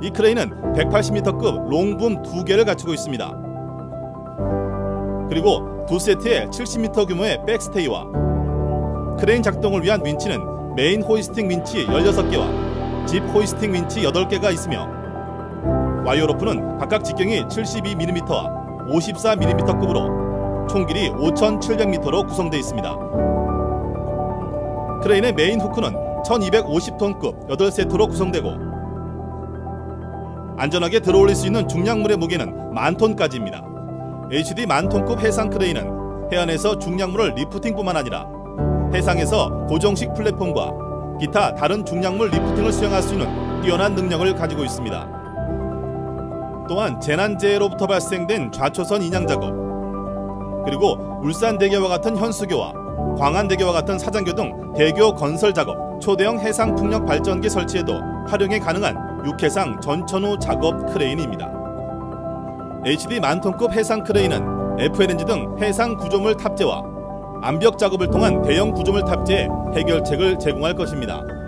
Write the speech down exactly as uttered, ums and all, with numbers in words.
이 크레인은 백팔십 미터급 롱붐 두 개를 갖추고 있습니다. 그리고 두 세트의 칠십 미터 규모의 백스테이와 크레인 작동을 위한 윈치는 메인 호이스팅 윈치 열여섯 개와 집 호이스팅 윈치 여덟 개가 있으며 와이어로프는 각각 직경이 칠십이 밀리미터와 오십사 밀리미터급으로 총 길이 오천칠백 미터로 구성되어 있습니다. 크레인의 메인 후크는 천이백오십 톤급 여덟 세트로 구성되고 안전하게 들어올릴 수 있는 중량물의 무게는 만 톤까지입니다. 에이치디 만톤급 해상 크레인은 해안에서 중량물을 리프팅뿐만 아니라 해상에서 고정식 플랫폼과 기타 다른 중량물 리프팅을 수행할 수 있는 뛰어난 능력을 가지고 있습니다. 또한 재난재해로부터 발생된 좌초선 인양 작업, 그리고 울산대교와 같은 현수교와 광안대교와 같은 사장교 등 대교 건설 작업, 초대형 해상 풍력 발전기 설치에도 활용이 가능한 육해상 전천후 작업 크레인입니다. 에이치디 만톤급 해상 크레인은 에프엘엔지 등 해상 구조물 탑재와 암벽 작업을 통한 대형 구조물 탑재에 해결책을 제공할 것입니다.